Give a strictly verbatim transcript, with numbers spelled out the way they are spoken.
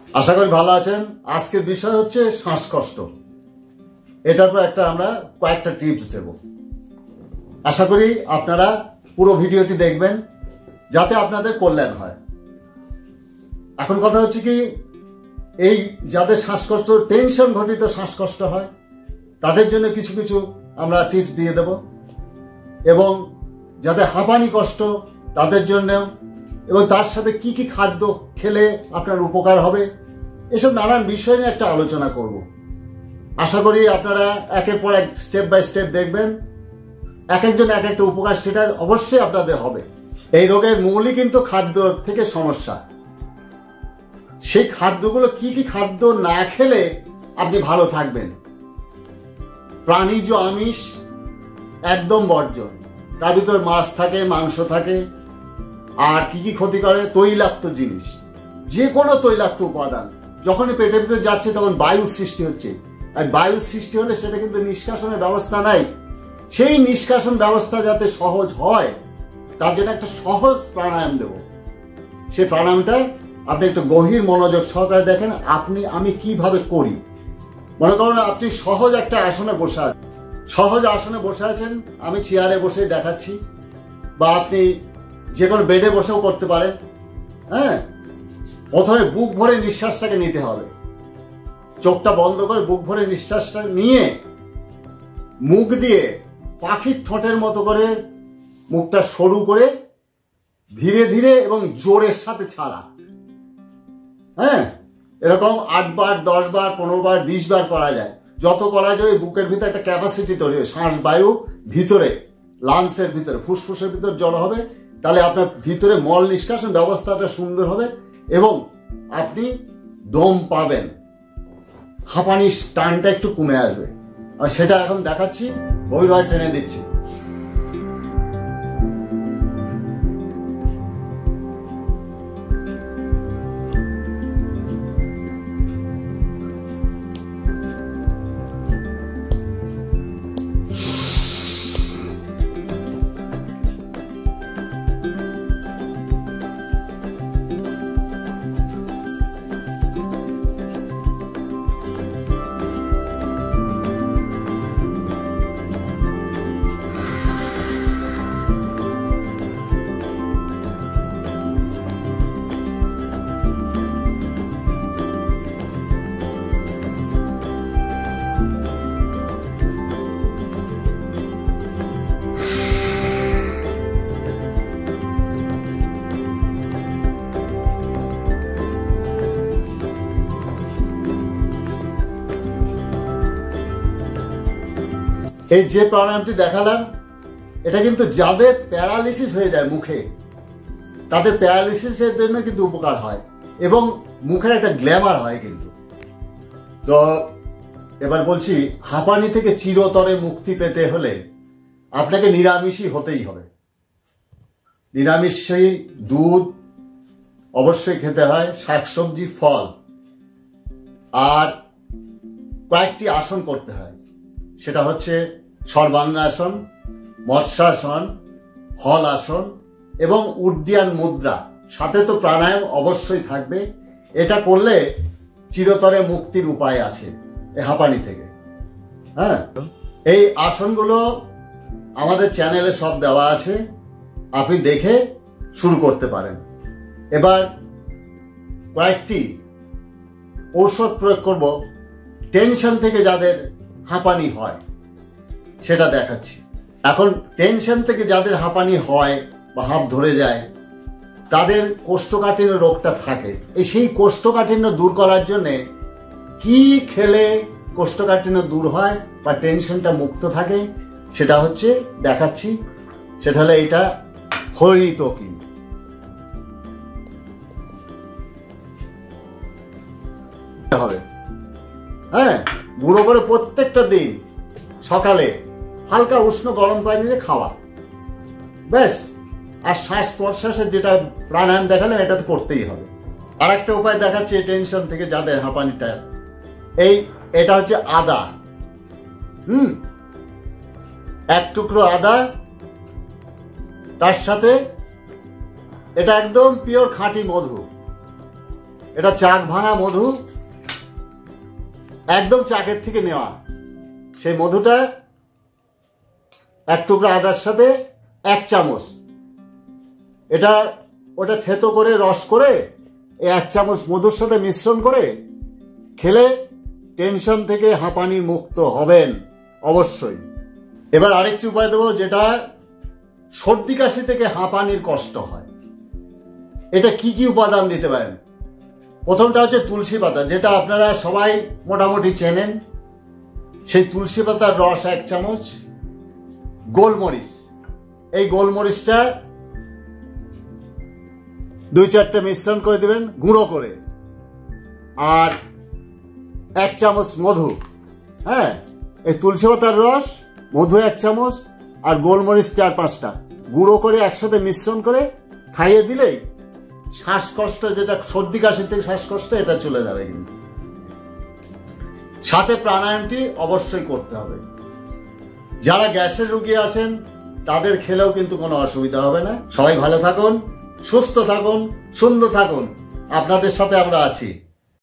আশা করি ভালো আছেন। আজকের বিষয় হচ্ছে শ্বাসকষ্ট। এটার পর একটা আমরা কয়েকটা টিপস দেব। আশা করি আপনারা পুরো ভিডিওটি দেখবেন যাতে আপনাদের কল্যাণ হয়। এখন কথা হচ্ছে কি, এই যাদের শ্বাসকষ্ট, টেনশন ঘটিত শ্বাসকষ্ট হয়, তাদের জন্য কিছু কিছু আমরা টিপস দিয়ে দেব, এবং যাদের হাঁপানি কষ্ট তাদের জন্য, এবং তার সাথে কি কি খাদ্য খেলে আপনার উপকার হবে, এসব নানান বিষয় নিয়ে একটা আলোচনা করব। আশা করি আপনারা একের পর এক স্টেপ বাই স্টেপ দেখবেন, এক একজন এক একটা উপকার সেটা অবশ্যই আপনাদের হবে। এই রোগের মূলই কিন্তু খাদ্য থেকে সমস্যা। সেই খাদ্যগুলো কি কি খাদ্য না খেলে আপনি ভালো থাকবেন। প্রাণীজ আমিষ একদম বর্জন, তার ভিতর মাছ থাকে, মাংস থাকে, আর কি কি ক্ষতি করে, তৈলাক্ত জিনিস, যে কোনো তৈলাক্ত উপাদান যখনই পেটের ভিতরে যাচ্ছে তখন বায়ু সৃষ্টি হচ্ছে, আর বায়ু সৃষ্টি হলে সেটা কিন্তু নিষ্কাশনের ব্যবস্থা নাই। সেই নিষ্কাশন ব্যবস্থা যাতে সহজ হয় তার জন্য একটা সহজ প্রাণায়াম দেব। সেই প্রাণায়ামটা আপনি একটু গভীর মনোযোগ সহকারে দেখেন আপনি আমি কিভাবে করি। মনে করুন আপনি সহজ একটা আসনে বসে আছেন, সহজ আসনে বসে আছেন, আমি চেয়ারে বসে দেখাচ্ছি, বা আপনি যে কোনো বেডে বসেও করতে পারেন। হ্যাঁ, প্রথমে বুক ভরে নিঃশ্বাসটাকে নিতে হবে। চোখটা বন্ধ করে বুক ভরে নিঃশ্বাসটা নিয়ে মুখ দিয়ে পাখির ঠোঁটের মতো করে মুখটা সরু করে ধীরে ধীরে এবং জোরের সাথে ছাড়া। হ্যাঁ, এরকম আট বার, দশ বার, পনেরো বার, বিশ বার করা যায়। যত করা যায় বুকের ভিতরে একটা ক্যাপাসিটি তৈরি হয়, শ্বাস বায়ু ভিতরে লাংসের ভিতরে ফুসফুসের ভিতরে জড়ো হবে, তাহলে আপনার ভিতরে মল নিষ্কাশন ব্যবস্থাটা সুন্দর হবে এবং আপনি দম পাবেন, হাঁপানির টানটা একটু কমে আসবে। আর সেটা এখন দেখাচ্ছি, গভীরভাবে টেনে দিচ্ছি। এই যে প্রাণায়ামটি দেখালাম, এটা কিন্তু যাদের প্যারালিসিস হয়ে যায় মুখে, তাদের প্যারালিসিসের জন্য কিন্তু উপকার হয় এবং মুখের একটা গ্ল্যামার হয় কিন্তু। তো এবার বলছি, হাঁপানি থেকে চিরতরে মুক্তি পেতে হলে আপনাকে নিরামিষই হতেই হবে। নিরামিষই দুধ অবশ্যই খেতে হয়, শাকসবজি, ফল, আর কয়েকটি আসন করতে হয়। সেটা হচ্ছে সর্বাঙ্গাসন, মৎস্যাসন, হল আসন এবং উড্ডিয়ান মুদ্রা। সাথে তো প্রাণায়াম অবশ্যই থাকবে। এটা করলে চিরতরে মুক্তির উপায় আছে এই হাঁপানি থেকে। হ্যাঁ, এই আসনগুলো আমাদের চ্যানেলে সব দেওয়া আছে, আপনি দেখে শুরু করতে পারেন। এবার কয়েকটি ঔষধ প্রয়োগ করব টেনশন থেকে যাদের হাঁপানি হয়, সেটা দেখাচ্ছি। এখন টেনশন থেকে যাদের হাঁপানি হয় বা হাঁপ ধরে যায়, তাদের কোষ্ঠকাঠিন্য রোগটা থাকে। এই সেই কোষ্ঠকাঠিন্য দূর করার জন্য কি খেলে কোষ্ঠকাঠিন্য দূর হয় বা টেনশনটা মুক্ত থাকে, সেটা হচ্ছে দেখাচ্ছি। সেটা হলে এটা হরিতকি। হবে হ্যাঁ, গুঁড়ো করে প্রত্যেকটা দিন সকালে হালকা উষ্ণ গরম পানি দিয়ে খাওয়া, ব্যাস। আর শ্বাস প্রশ্বাসের যেটা প্রাণায়াম দেখালাম এটা তো করতেই হবে। আর একটা উপায় দেখাচ্ছি টেনশন থেকে যাদের হাঁপানিটা, এই এটা হচ্ছে আদা। হুম, এক টুকরো আদা, তার সাথে এটা একদম পিওর খাঁটি মধু, এটা চাক ভাঙা মধু, একদম চাকের থেকে নেওয়া। সেই মধুটা এক টুকরা আদার সাথে এক চামচ, এটা ওটা থেতো করে রস করে এক চামচ মধুর সাথে মিশ্রণ করে খেলে টেনশন থেকে হাঁপানি মুক্ত হবেন অবশ্যই। এবার আরেকটি উপায় দেবো, যেটা সর্দি কাশি থেকে হাঁপানির কষ্ট হয়। এটা কি কি উপাদান দিতে পারেন? প্রথমটা হচ্ছে তুলসী পাতা, যেটা আপনারা সবাই মোটামুটি চেনেন। সেই তুলসী পাতার রস এক চামচ, গোলমরিচ, এই গোলমরিচটা দুই চারটে মিশ্রণ করে দিবেন গুঁড়ো করে, আর এক চামচ মধু। হ্যাঁ, এই তুলসী পাতার রস, মধু এক চামচ আর গোলমরিচ চার পাঁচটা গুঁড়ো করে একসাথে মিশ্রণ করে খাইয়ে দিলেই শ্বাসকষ্ট, যেটা সর্দি কাশি থেকে শ্বাসকষ্ট, এটা চলে যাবে। কিন্তু সাথে প্রাণায়ামটি অবশ্যই করতে হবে। যারা গ্যাসের রোগী আছেন তাদের খেলেও কিন্তু কোনো অসুবিধা হবে না। সবাই ভালো থাকুন, সুস্থ থাকুন, সুন্দর থাকুন। আপনাদের সাথে আমরা আছি।